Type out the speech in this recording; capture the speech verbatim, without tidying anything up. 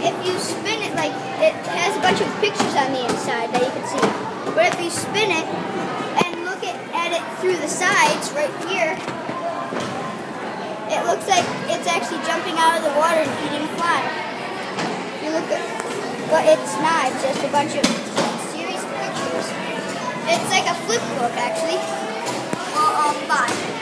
if you spin it, like, it has a bunch of pictures on the inside that you can see. But if you spin it and look at, at it through the sides, right here, it looks like it's actually jumping out of the water and eating fly. You look at, but it's not. It's just a bunch of series of pictures. It's like a flip book, actually. Well, um, bye.